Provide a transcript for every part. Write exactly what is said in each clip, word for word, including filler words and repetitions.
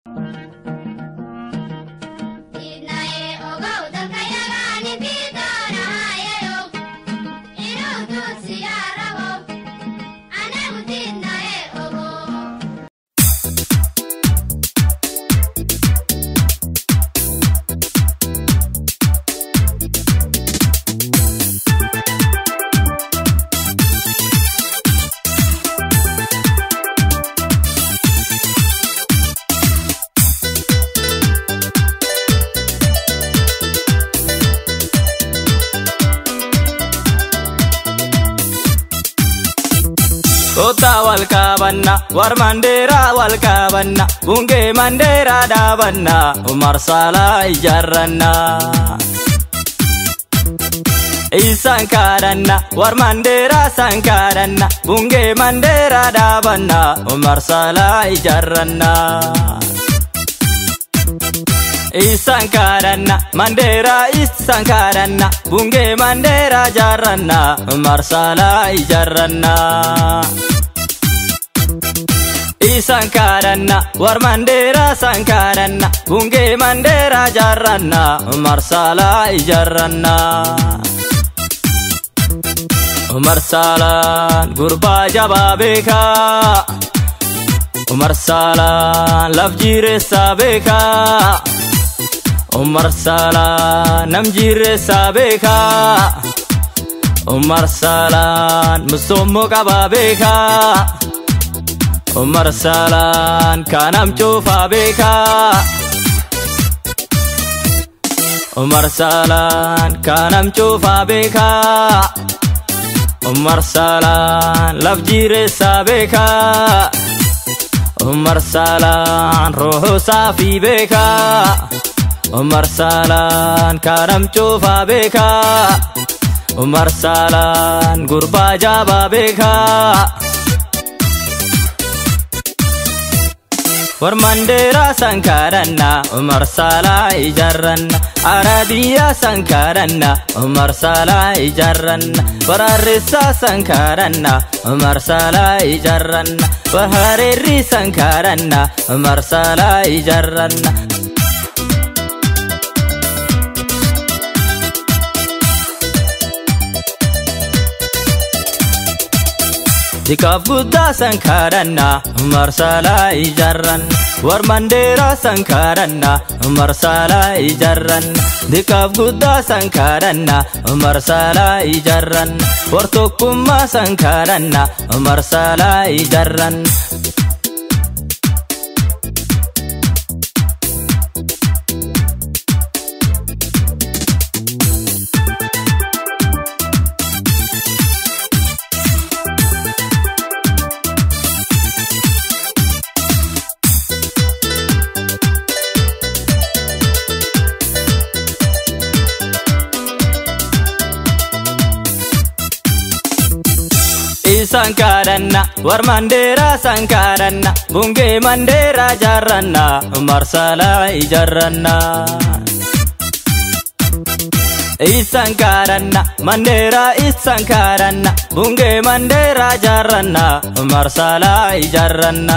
Kota wal kabanna, war mandera wal kabanna, bunge mandera dabanna, Umar Salah ijarranna. Isan karanna, war mandera sankaranna, bunge mandera dabanna, Umar Salah ijarranna. Isan karanna, mandera isan karanna, bunge mandera jarranna, Umar Salah ijarranna. Isan karanna, war mandera sankaranna, bunge mandera jarranna, Umar Salah ijarranna. Umar Salah gurba jaba beka, Umar Salah lafjire sabeka, Umar Salah namjire sabeka, Umar Salah musomo kababeka, Umar Salah kanam cufa beka, Umar Salah kanam cufa beka, Umar Salah lafjire sabeka, Umar Salah roho safi beka, Umar Salah kanam cufa beka, Umar Salah gurba jaba beka. War mandera sankaranna, Umar Salah ijarranna, Arabiya sankaranna, Umar Salah ijarranna, war arissa sankaranna, Umar Salah ijarranna, war hariri sankaranna, Umar Salah ijarranna. Dikaf Buddha sankaranna, Umar Salah ijarranna, war mandera sankaranna, Umar Salah ijarranna. Dikaf Buddha sankaranna, Umar Salah ijarranna, war tokkumma sankaranna, Umar Salah ijarranna. Sankaranna, war mandera sankaranna, bunge mandera jarranna, Umar Salah ijarranna. Isankaranna, mandera isankaranna, bunge mandera jarranna, Umar Salah ijarranna.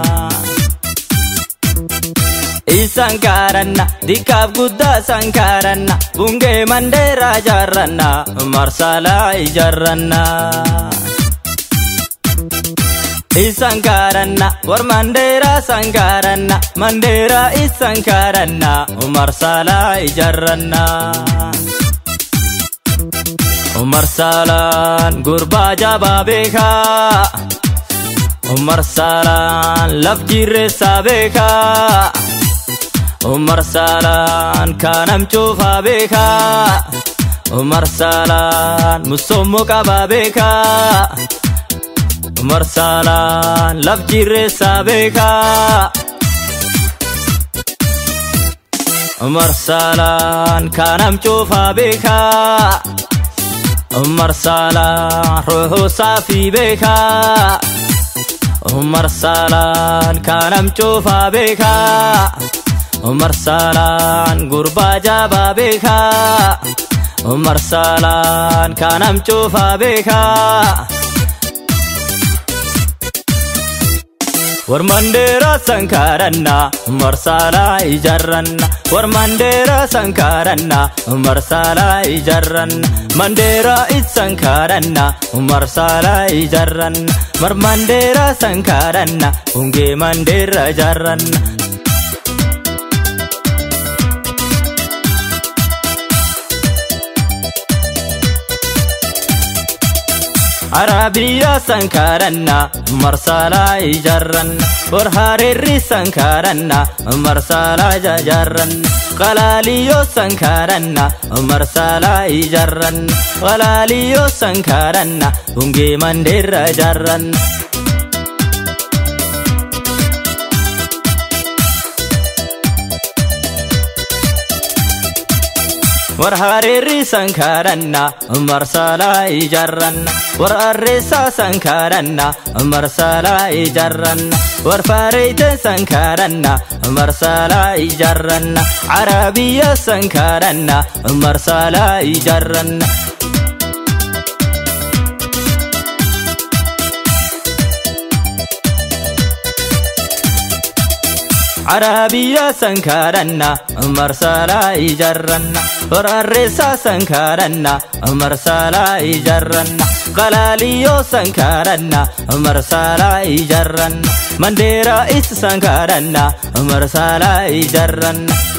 Isankaranna, dikaf Buddha sankaranna, bunge mandera jarranna, Umar Salah ijarranna. Isankaranna, war mandera sankaranna, mandera isankaranna, Umar Salah ijarranna. Umar Salah gurba jaba beka, Umar Salah lafjire sabeka, Umar Salah kanam cufa beka, Umar Salah musomo kababeka, Umar Salah lafjire sabeka, Umar Salah kanam cufa beka, Umar Salah roho safi beka, Umar Salah kanam cufa beka, Umar Salah gurba jaba beka, Umar Salah kanam cufa beka. war mandera sankaranna marsala ijarranna war mandera sankaranna marsala ijarranna mandera it sankaranna marsala ijarranna mar mandera sankaranna unge mandera jarranna Arabiya sankaranna marsala ijarranna war hariri sankaranna marsala jajarranna qalaliyo sankaranna marsala ijarranna qalaliyo sankaranna unge mandera jarranna war hariri sankaranna marsala ijarranna war arresa sankaranna marsala ijarranna war farite sankaranna marsala ijarranna arabiya sankaranna marsala ijarranna Arabiya sankaranna marsala ijarranna war arresa sankaranna marsala ijarranna qalaliyo sankaranna marsala ijarranna mandera is sankaranna marsala ijarranna